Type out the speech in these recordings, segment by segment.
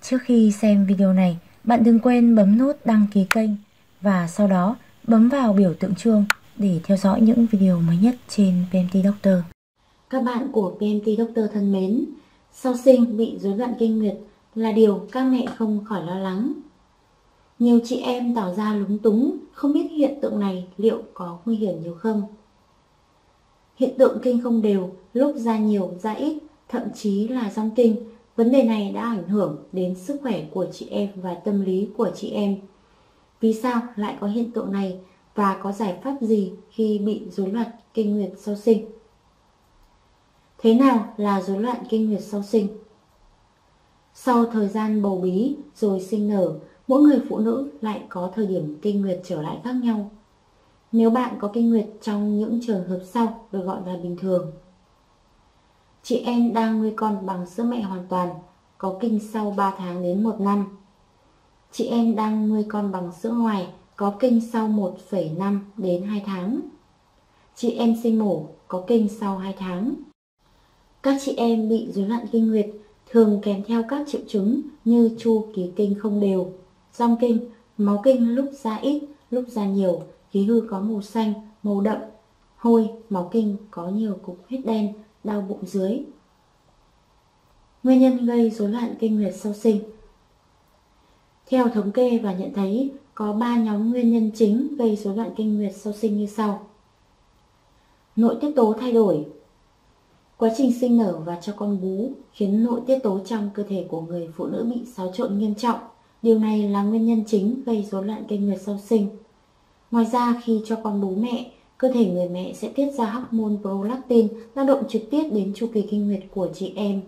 Trước khi xem video này, bạn đừng quên bấm nút đăng ký kênh và sau đó bấm vào biểu tượng chuông để theo dõi những video mới nhất trên PMT Doctor. Các bạn của PMT Doctor thân mến, sau sinh bị rối loạn kinh nguyệt là điều các mẹ không khỏi lo lắng. Nhiều chị em tỏ ra lúng túng, không biết hiện tượng này liệu có nguy hiểm nhiều không. Hiện tượng kinh không đều, lúc ra nhiều, ra ít, thậm chí là dong kinh. Vấn đề này đã ảnh hưởng đến sức khỏe của chị em và tâm lý của chị em. Vì sao lại có hiện tượng này và có giải pháp gì khi bị rối loạn kinh nguyệt sau sinh? Thế nào là rối loạn kinh nguyệt sau sinh? Sau thời gian bầu bí rồi sinh nở, mỗi người phụ nữ lại có thời điểm kinh nguyệt trở lại khác nhau. Nếu bạn có kinh nguyệt trong những trường hợp sau được gọi là bình thường. Chị em đang nuôi con bằng sữa mẹ hoàn toàn, có kinh sau 3 tháng đến 1 năm. Chị em đang nuôi con bằng sữa ngoài, có kinh sau 1,5 đến 2 tháng. Chị em sinh mổ, có kinh sau 2 tháng. Các chị em bị rối loạn kinh nguyệt thường kèm theo các triệu chứng như chu kỳ kinh không đều, dong kinh, máu kinh lúc ra ít, lúc ra nhiều, khí hư có màu xanh, màu đậm, hôi, máu kinh có nhiều cục huyết đen, đau bụng dưới. Nguyên nhân gây rối loạn kinh nguyệt sau sinh. Theo thống kê và nhận thấy, có 3 nhóm nguyên nhân chính gây rối loạn kinh nguyệt sau sinh như sau. Nội tiết tố thay đổi. Quá trình sinh nở và cho con bú khiến nội tiết tố trong cơ thể của người phụ nữ bị xáo trộn nghiêm trọng. Điều này là nguyên nhân chính gây rối loạn kinh nguyệt sau sinh. Ngoài ra, khi cho con bú mẹ, cơ thể người mẹ sẽ tiết ra hormone prolactin tác động trực tiếp đến chu kỳ kinh nguyệt của chị em.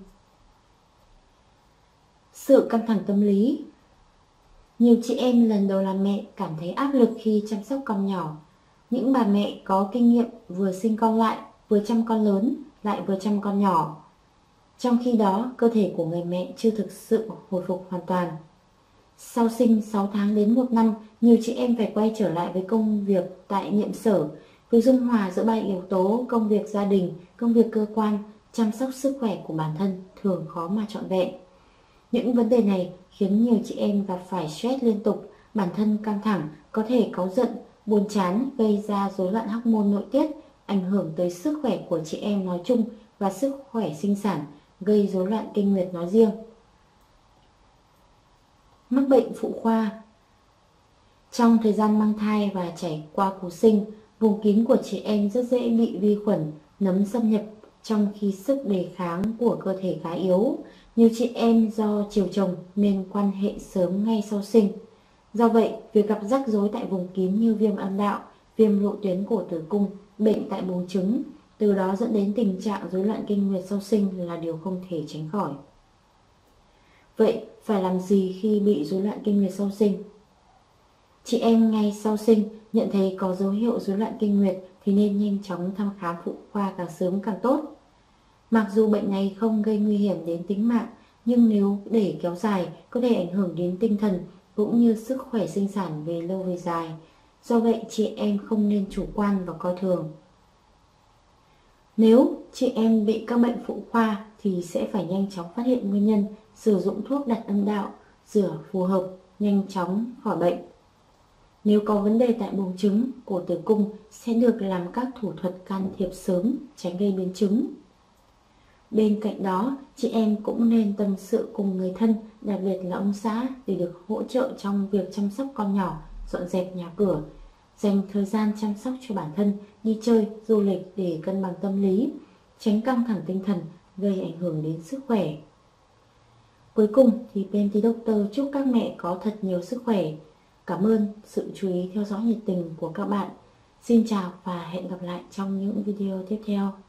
Sự căng thẳng tâm lý. Nhiều chị em lần đầu làm mẹ cảm thấy áp lực khi chăm sóc con nhỏ. Những bà mẹ có kinh nghiệm vừa sinh con lại, vừa chăm con lớn, lại vừa chăm con nhỏ. Trong khi đó, cơ thể của người mẹ chưa thực sự hồi phục hoàn toàn. Sau sinh 6 tháng đến 1 năm, nhiều chị em phải quay trở lại với công việc tại nhiệm sở. Việc dung hòa giữa 3 yếu tố công việc gia đình, công việc cơ quan, chăm sóc sức khỏe của bản thân thường khó mà trọn vẹn. Những vấn đề này khiến nhiều chị em gặp phải stress liên tục, bản thân căng thẳng, có thể cáu giận, buồn chán, gây ra rối loạn hormone nội tiết, ảnh hưởng tới sức khỏe của chị em nói chung và sức khỏe sinh sản, gây rối loạn kinh nguyệt nói riêng. Mắc bệnh phụ khoa. Trong thời gian mang thai và trải qua cú sinh, vùng kín của chị em rất dễ bị vi khuẩn, nấm xâm nhập trong khi sức đề kháng của cơ thể khá yếu. Nhiều chị em do chiều chồng nên quan hệ sớm ngay sau sinh. Do vậy, việc gặp rắc rối tại vùng kín như viêm âm đạo, viêm lộ tuyến cổ tử cung, bệnh tại buồng trứng, từ đó dẫn đến tình trạng rối loạn kinh nguyệt sau sinh là điều không thể tránh khỏi. Vậy, phải làm gì khi bị rối loạn kinh nguyệt sau sinh? Chị em ngay sau sinh nhận thấy có dấu hiệu rối loạn kinh nguyệt thì nên nhanh chóng thăm khám phụ khoa càng sớm càng tốt. Mặc dù bệnh này không gây nguy hiểm đến tính mạng, nhưng nếu để kéo dài có thể ảnh hưởng đến tinh thần cũng như sức khỏe sinh sản về lâu về dài. Do vậy, chị em không nên chủ quan và coi thường. Nếu chị em bị các bệnh phụ khoa thì sẽ phải nhanh chóng phát hiện nguyên nhân, sử dụng thuốc đặt âm đạo, rửa phù hợp, nhanh chóng khỏi bệnh. Nếu có vấn đề tại buồng trứng, cổ tử cung sẽ được làm các thủ thuật can thiệp sớm, tránh gây biến chứng. Bên cạnh đó, chị em cũng nên tâm sự cùng người thân, đặc biệt là ông xã, để được hỗ trợ trong việc chăm sóc con nhỏ, dọn dẹp nhà cửa, dành thời gian chăm sóc cho bản thân, đi chơi, du lịch để cân bằng tâm lý, tránh căng thẳng tinh thần, gây ảnh hưởng đến sức khỏe. Cuối cùng thì PMT Doctor chúc các mẹ có thật nhiều sức khỏe. Cảm ơn sự chú ý theo dõi nhiệt tình của các bạn. Xin chào và hẹn gặp lại trong những video tiếp theo.